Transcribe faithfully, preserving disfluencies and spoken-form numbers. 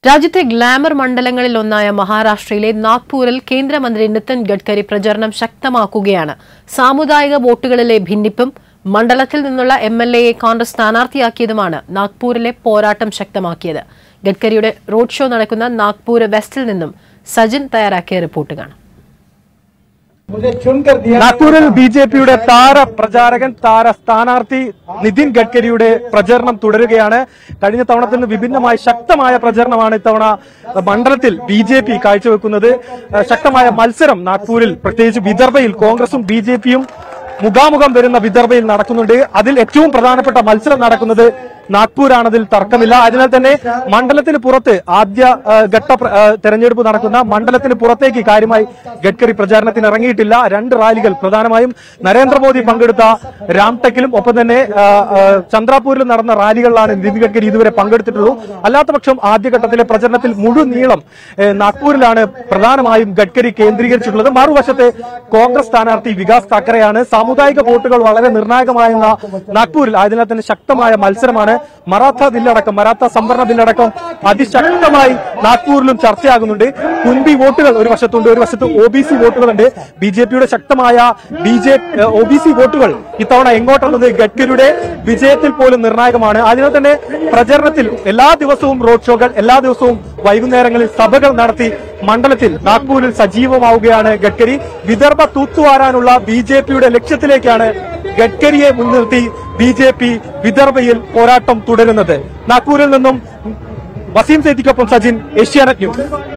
രാജ്യത്തെ ഗ്ലാമർ മണ്ഡലങ്ങളിൽ ഒന്നായ മഹാരാഷ്ട്രയിലെ നാഗ്പൂരിൽ കേന്ദ്രമന്ത്രി നിതിൻ ഗഡ്കരി പ്രചരണം ശക്തമാക്കുകയാണ്. സാമുദായിക വോട്ടുകളിലെ ഭിന്നിപ്പും മണ്ഡലത്തിൽ നിന്നുള്ള എം എൽ എയെ കോൺഗ്രസ് സ്ഥാനാർത്ഥിയാക്കിയതുമാണ് നാഗ്പൂരിലെ പോരാട്ടം ശക്തമാക്കിയത്. ഗഡ്കരിയുടെ റോഡ് ഷോ നടക്കുന്ന നാഗ്പൂർ വെസ്റ്റിൽ നിന്നും സജിൻ തയ്യാറാക്കിയ റിപ്പോർട്ട് കാണാം. നാഗ്പൂരിൽ ബി ജെ പിയുടെ താര പ്രചാരകൻ താര സ്ഥാനാർത്ഥി നിതിൻ ഗഡ്കരിയുടെ പ്രചരണം തുടരുകയാണ്. കഴിഞ്ഞ തവണത്തിൽ നിന്ന് വിഭിന്നമായ ശക്തമായ പ്രചരണമാണ് ഇത്തവണ മണ്ഡലത്തിൽ ബി ജെ പി കാഴ്ചവെക്കുന്നത്. ശക്തമായ മത്സരം നാഗ്പൂരിൽ, പ്രത്യേകിച്ച് വിദർഭയിൽ കോൺഗ്രസും ബി ജെ പിയും മുഖാമുഖം വരുന്ന വിദർഭയിൽ നടക്കുന്നുണ്ട്. അതിൽ ഏറ്റവും പ്രധാനപ്പെട്ട മത്സരം നടക്കുന്നത് നാഗ്പൂരാണതിൽ തർക്കമില്ല. അതിനാൽ തന്നെ മണ്ഡലത്തിന് പുറത്ത് ആദ്യ ഘട്ട തെരഞ്ഞെടുപ്പ് നടക്കുന്ന മണ്ഡലത്തിന് പുറത്തേക്ക് കാര്യമായി ഗഡ്കരി പ്രചാരണത്തിന് ഇറങ്ങിയിട്ടില്ല. രണ്ട് റാലികൾ, പ്രധാനമായും നരേന്ദ്രമോദി പങ്കെടുത്ത രാംടെക്കിലും ഒപ്പം തന്നെ ചന്ദ്രാപൂരിലും നടന്ന റാലികളിലാണ് നിതിൻ ഗഡ്കരി ഇതുവരെ പങ്കെടുത്തിട്ടുള്ളൂ. അല്ലാത്തപക്ഷം ആദ്യഘട്ടത്തിലെ പ്രചരണത്തിൽ മുഴുനീളം നാഗ്പൂരിലാണ് പ്രധാനമായും ഗഡ്കരി കേന്ദ്രീകരിച്ചിട്ടുള്ളത്. മറുവശത്തെ കോൺഗ്രസ് സ്ഥാനാർത്ഥി വികാസ് താക്കറെയാണ്. സാമുദായിക വോട്ടുകൾ വളരെ നിർണായകമായിരുന്ന നാഗ്പൂരിൽ അതിനാൽ തന്നെ ശക്തമായ മത്സരമാണ്. മറാത്ത ബില്ലടക്കം മറാത്ത സംവരണ ബില്ലടക്കം അതിശക്തമായി നാഗ്പൂരിലും ചർച്ചയാകുന്നുണ്ട്. കുൻബി വോട്ടുകൾ ഒരു വശത്തുണ്ട്, ഒരു വശത്ത് ഒ ബി സി വോട്ടുകളുണ്ട്. ബി ജെ പിയുടെ ശക്തമായ B J O B C വോട്ടുകൾ ഇത്തവണ എങ്ങോട്ടുള്ളത് ഗഡ്കരിയുടെ വിജയത്തിൽ പോലും നിർണായകമാണ്. അതിനാൽ തന്നെ പ്രചരണത്തിൽ എല്ലാ ദിവസവും റോഡ് ഷോകൾ, എല്ലാ ദിവസവും വൈകുന്നേരങ്ങളിൽ സഭകൾ നടത്തി മണ്ഡലത്തിൽ നാഗ്പൂരിൽ സജീവമാവുകയാണ് ഗഡ്കരി. വിദർഭ തൂത്തുവാരാനുള്ള ബി ജെ പിയുടെ ലക്ഷ്യത്തിലേക്കാണ് ഗഡ്കരിയെ മുൻനിർത്തി ബി ജെ പി വിദർഭയിൽ പോരാട്ടം തുടരുന്നത്. നാഗ്പൂരിൽ നിന്നും വസീം സേത്തിക്കൊപ്പം സജിൻ, ഏഷ്യാനെറ്റ് ന്യൂസ്.